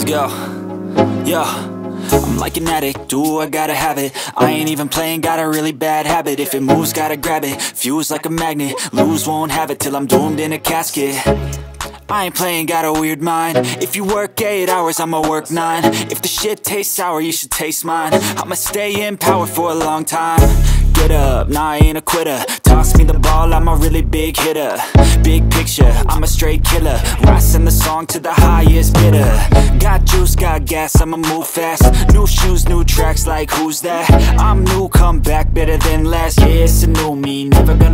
Let's go. Yo, I'm like an addict, do I gotta have it. I ain't even playing, got a really bad habit. If it moves, gotta grab it, fuse like a magnet. Lose, won't have it till I'm doomed in a casket. I ain't playing, got a weird mind. If you work 8 hours, I'ma work 9. If the shit tastes sour, you should taste mine. I'ma stay in power for a long time. Get up, nah, I ain't a quitter. Toss me the ball, I'm a really big hitter. Big picture, I'm a straight killer. I send the song to the highest bidder. Got juice, got gas, I'ma move fast. New shoes, new tracks, like who's that? I'm new, come back, better than last. Yeah, it's a new me, never gonna